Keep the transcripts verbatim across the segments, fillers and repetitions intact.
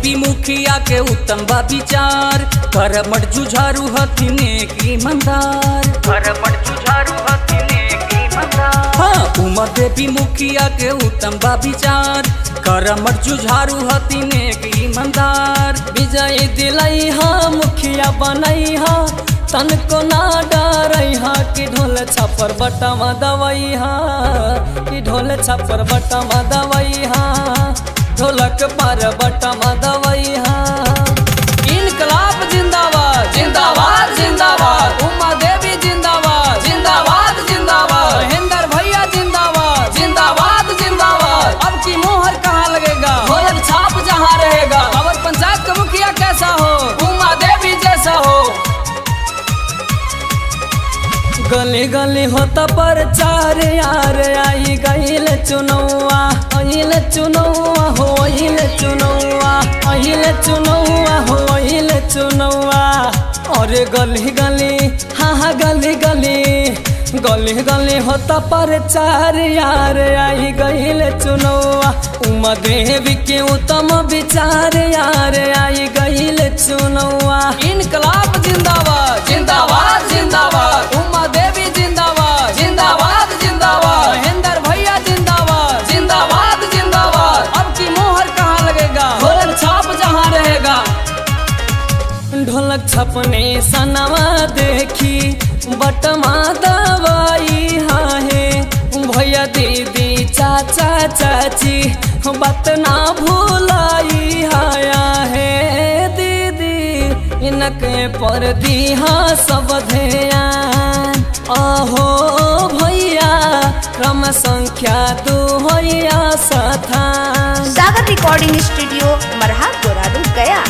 देवी मुखिया के उत्तम बा विचार, कर मट जुझारू हथिन की मंदार, कर मट जुझारू हथिन की मंदार। हाँ, उमा देवी मुखिया के उत्तम बा विचार, कर मट जुझारू हथिन की मंदार। विजय दिलाई हा मुखिया बनई हा, तन को ना डरई हा कि ढोल छापर बटमा दवाई हा, कि ढोल छापर बटमा दवाई हा, ढोलक पर बटमा दवाई हा। इनकलाब जिंदाबाद जिंदाबाद जिंदाबाद, उमा देवी जिंदाबाद जिंदाबाद जिंदाबाद, महेंद्र भैया जिंदाबाद जिंदाबाद जिंदाबाद। अब की मोहर कहाँ लगेगा, ढोलक छाप जहाँ रहेगा। और पंचायत का मुखिया कैसा हो, उमा देवी जैसा हो। गली गली होता प्रचार यार, आई गईल चुनौआ, आइल चुनौआ हो, आइल चुनौआ, आइल चुनौआ हो, आइल चुनौआ। और गली गली हाँ हाँ गली गली गली गली होता प्रचार यार, आई गईल चुनौआ। उमा देवी के उत्तम विचार यार, आई गईल चुनौआ। इनकलाब जिंदाबाद जिंदाबाद जिंदाबाद, उमा देवी जिंदाबाद जिंदाबाद जिंदाबाद, महेंद्र भैया जिंदाबाद जिंदाबाद जिंदाबाद। अब की मोहर कहाँ लगेगा, ढोलक छाप जहाँ रहेगा। ढोलक छपने सनवा देखी बटमा दवाई हाँ है, भैया दीदी चाचा चाची बात ना भूलाई हाया है। दीदी इनके पर दिहा सब ध्यान, आहो भैया क्रम संख्या दो भैया सथान। सागर रिकॉर्डिंग स्टूडियो मरहा गोरारू गया।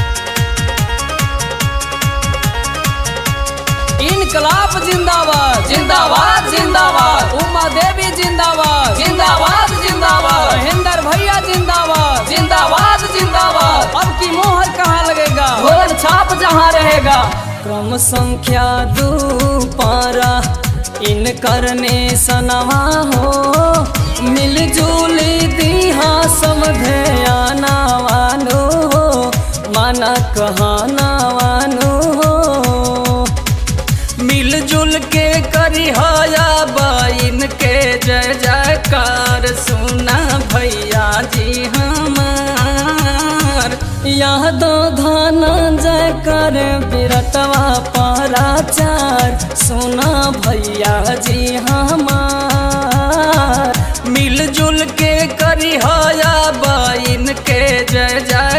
इनकलाब जिंदाबाद जिंदाबाद जिंदाबाद, उमा देवी जिंदाबाद जिंदाबाद जिंदाबाद, महेंद्र भैया जिंदाबाद जिंदाबाद जिंदाबाद। अब की मोहर कहाँ लगेगा, ढोलक छाप जहाँ रहेगा। क्रम संख्या दो पारा इन करने सनवा हो, मिलजुली दिहा समझयाना वानो, माना कहाना वानो। मिलजुल के करी हया बाइन के जय जयकार, सुना भैया जी हमार। यादो धन जय कर बिरटवा पराचार, सुना भैया जी हमार। मिलजुल के करी हया बाइन के जय जय